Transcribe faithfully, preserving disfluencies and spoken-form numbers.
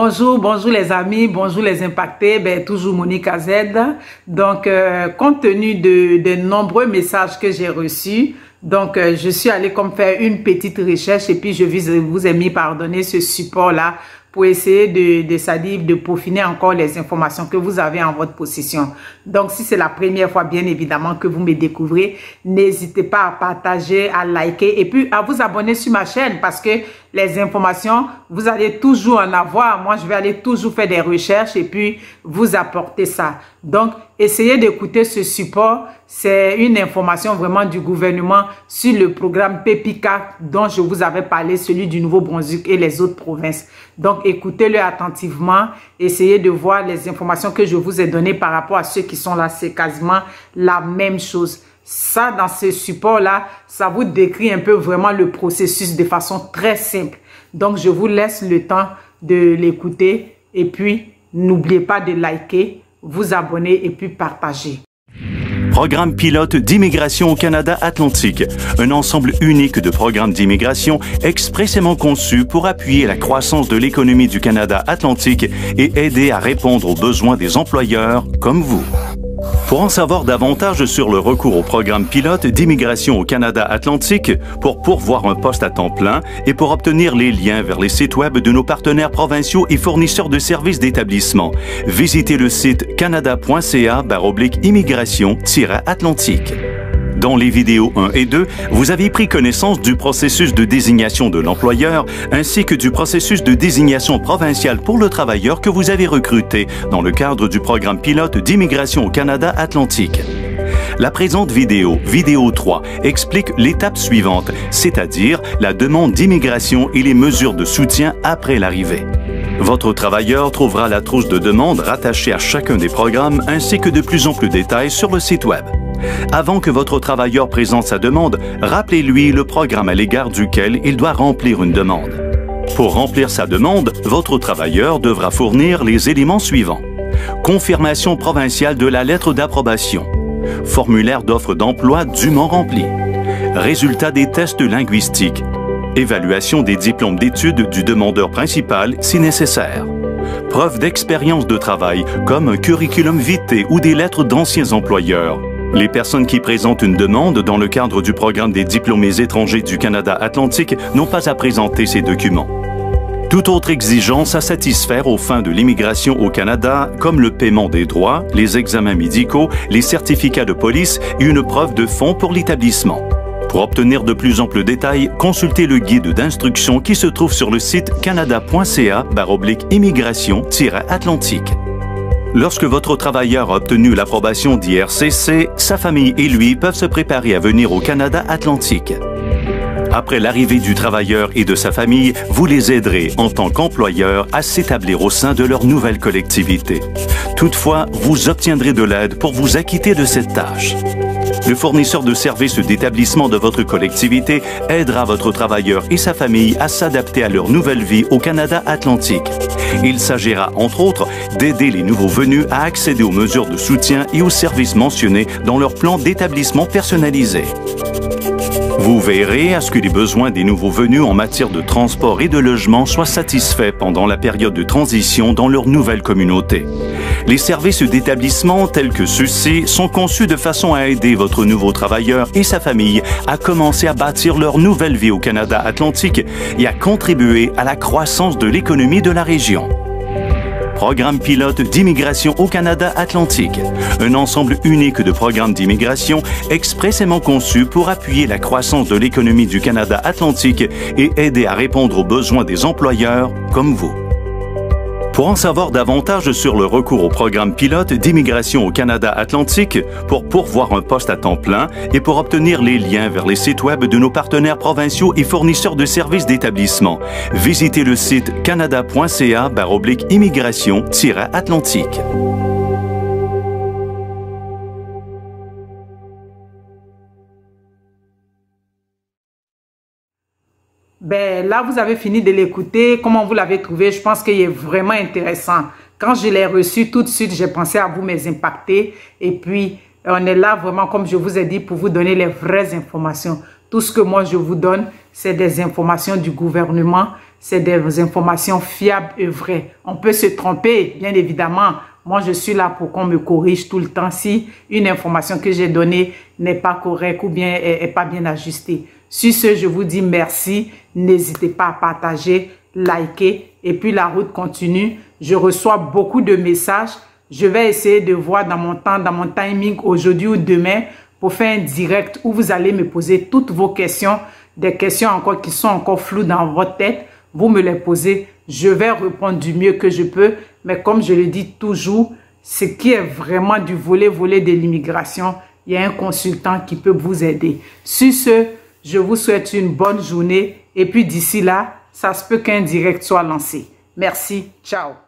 Bonjour, bonjour les amis, bonjour les impactés, ben, toujours Monique A Z. Donc, euh, compte tenu de, de nombreux messages que j'ai reçus, donc euh, je suis allée comme faire une petite recherche et puis je vous ai mis pardonner ce support-là pour essayer de, de, c'est-à-dire de peaufiner encore les informations que vous avez en votre possession. Donc, si c'est la première fois, bien évidemment, que vous me découvrez, n'hésitez pas à partager, à liker et puis à vous abonner sur ma chaîne parce que les informations, vous allez toujours en avoir. Moi, je vais aller toujours faire des recherches et puis vous apporter ça. Donc, essayez d'écouter ce support. C'est une information vraiment du gouvernement sur le programme PEPICA dont je vous avais parlé, celui du Nouveau-Brunswick et les autres provinces. Donc, écoutez-le attentivement. Essayez de voir les informations que je vous ai données par rapport à ceux qui sont là. C'est quasiment la même chose. Ça, dans ce support-là, ça vous décrit un peu vraiment le processus de façon très simple. Donc, je vous laisse le temps de l'écouter. Et puis, n'oubliez pas de liker, vous abonner et puis partager. Programme pilote d'immigration au Canada Atlantique, un ensemble unique de programmes d'immigration expressément conçus pour appuyer la croissance de l'économie du Canada Atlantique et aider à répondre aux besoins des employeurs comme vous. Pour en savoir davantage sur le recours au programme pilote d'immigration au Canada Atlantique, pour pourvoir un poste à temps plein et pour obtenir les liens vers les sites web de nos partenaires provinciaux et fournisseurs de services d'établissement, visitez le site canada point c a barre oblique immigration tiret atlantique. Dans les vidéos un et deux, vous avez pris connaissance du processus de désignation de l'employeur ainsi que du processus de désignation provinciale pour le travailleur que vous avez recruté dans le cadre du programme pilote d'immigration au Canada Atlantique. La présente vidéo, vidéo trois, explique l'étape suivante, c'est-à-dire la demande d'immigration et les mesures de soutien après l'arrivée. Votre travailleur trouvera la trousse de demande rattachée à chacun des programmes ainsi que de plus amples détails sur le site web. Avant que votre travailleur présente sa demande, rappelez-lui le programme à l'égard duquel il doit remplir une demande. Pour remplir sa demande, votre travailleur devra fournir les éléments suivants. Confirmation provinciale de la lettre d'approbation. Formulaire d'offre d'emploi dûment rempli. Résultat des tests linguistiques. Évaluation des diplômes d'études du demandeur principal si nécessaire. Preuve d'expérience de travail comme un curriculum vitae ou des lettres d'anciens employeurs. Les personnes qui présentent une demande dans le cadre du programme des diplômés étrangers du Canada Atlantique n'ont pas à présenter ces documents. Toute autre exigence à satisfaire aux fins de l'immigration au Canada, comme le paiement des droits, les examens médicaux, les certificats de police et une preuve de fonds pour l'établissement. Pour obtenir de plus amples détails, consultez le guide d'instruction qui se trouve sur le site canada point c a barre oblique immigration tiret atlantique. Lorsque votre travailleur a obtenu l'approbation d'I R C C, sa famille et lui peuvent se préparer à venir au Canada Atlantique. Après l'arrivée du travailleur et de sa famille, vous les aiderez en tant qu'employeur à s'établir au sein de leur nouvelle collectivité. Toutefois, vous obtiendrez de l'aide pour vous acquitter de cette tâche. Le fournisseur de services d'établissement de votre collectivité aidera votre travailleur et sa famille à s'adapter à leur nouvelle vie au Canada Atlantique. Il s'agira, entre autres, d'aider les nouveaux venus à accéder aux mesures de soutien et aux services mentionnés dans leur plan d'établissement personnalisé. Vous veillerez à ce que les besoins des nouveaux venus en matière de transport et de logement soient satisfaits pendant la période de transition dans leur nouvelle communauté. Les services d'établissement tels que ceux-ci sont conçus de façon à aider votre nouveau travailleur et sa famille à commencer à bâtir leur nouvelle vie au Canada Atlantique et à contribuer à la croissance de l'économie de la région. Programme pilote d'immigration au Canada Atlantique, un ensemble unique de programmes d'immigration expressément conçus pour appuyer la croissance de l'économie du Canada Atlantique et aider à répondre aux besoins des employeurs comme vous. Pour en savoir davantage sur le recours au programme pilote d'immigration au Canada Atlantique, pour pourvoir un poste à temps plein et pour obtenir les liens vers les sites web de nos partenaires provinciaux et fournisseurs de services d'établissement, visitez le site canada point c a barre oblique immigration tiret atlantique. Ben là, vous avez fini de l'écouter. Comment vous l'avez trouvé? Je pense qu'il est vraiment intéressant. Quand je l'ai reçu, tout de suite, j'ai pensé à vous, mes impactés. Et puis, on est là vraiment, comme je vous ai dit, pour vous donner les vraies informations. Tout ce que moi, je vous donne, c'est des informations du gouvernement. c'est des informations fiables et vraies. On peut se tromper, bien évidemment. Moi, je suis là pour qu'on me corrige tout le temps si une information que j'ai donnée n'est pas correcte ou bien est pas bien ajustée. Sur ce, je vous dis merci. N'hésitez pas à partager, liker et puis la route continue. Je reçois beaucoup de messages. Je vais essayer de voir dans mon temps, dans mon timing aujourd'hui ou demain pour faire un direct où vous allez me poser toutes vos questions, des questions encore qui sont encore floues dans votre tête. Vous me les posez, je vais répondre du mieux que je peux. Mais comme je le dis toujours, ce qui est vraiment du volet-volet de l'immigration, il y a un consultant qui peut vous aider. Sur ce, je vous souhaite une bonne journée. Et puis d'ici là, ça se peut qu'un direct soit lancé. Merci, ciao.